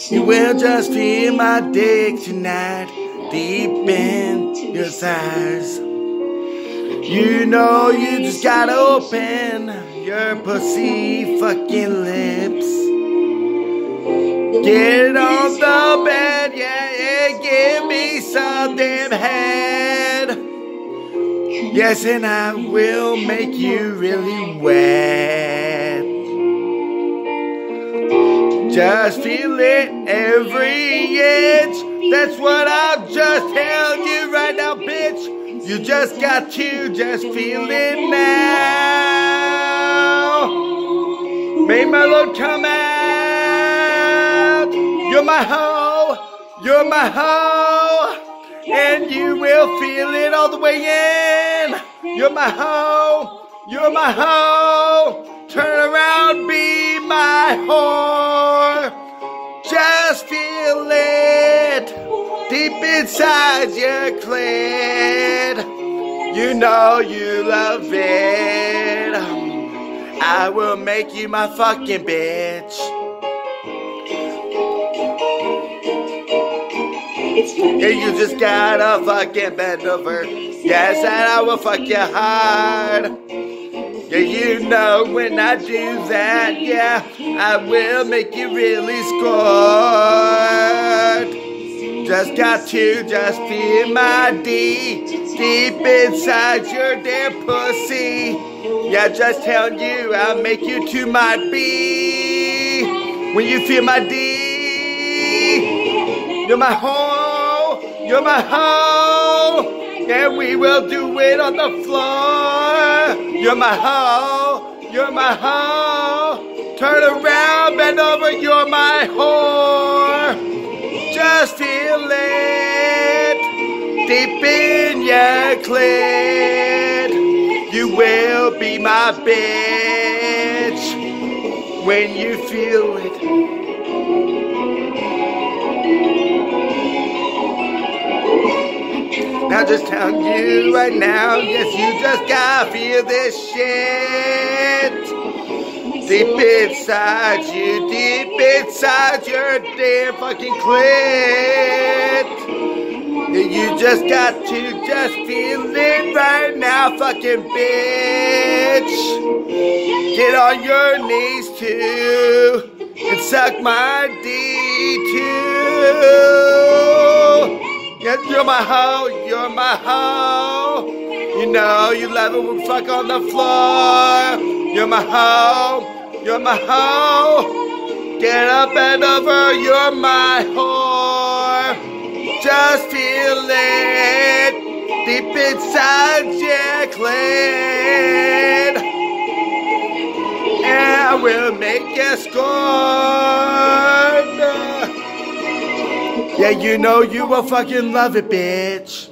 You will just feel my dick tonight, deep in your thighs. You know you just gotta open your pussy fucking lips. Get on the bed, yeah, give me some damn head. Yes, and I will make you really wet. Just feel it every inch. That's what I'll just tell you right now, bitch. You just got to just feel it now. Make my load come out. You're my hoe. You're my hoe. And you will feel it all the way in. You're my hoe. You're my hoe. Turn around, be my whore. Just feel it deep inside your clit. You know you love it. I will make you my fucking bitch. Yeah, you just gotta fucking bend over. Yes, and I will fuck you hard. Yeah, you know when I do that, yeah, I will make you really squirt. Just got to just feel my D deep inside your damn pussy. Yeah, just telling you, I'll make you to my B. When you feel my D, you're my hoe, you're my hoe. And we will do it on the floor. You're my hoe, you're my hoe. Turn around, bend over, you're my whore. Just feel it deep in your clit. You will be my bitch when you feel it. Now just telling you right now, yes, you just gotta feel this shit. Deep inside you, deep inside your damn fucking clit. You just got to just feel it right now, fucking bitch. Get on your knees too, and suck my D too. Yes, you're my hoe, you're my hoe. You know you love it when we fuck on the floor. You're my hoe, you're my hoe. Get up and over, you're my whore. Just feel it deep inside your clit. And I will make you scorn. Yeah, you know you will fucking love it, bitch.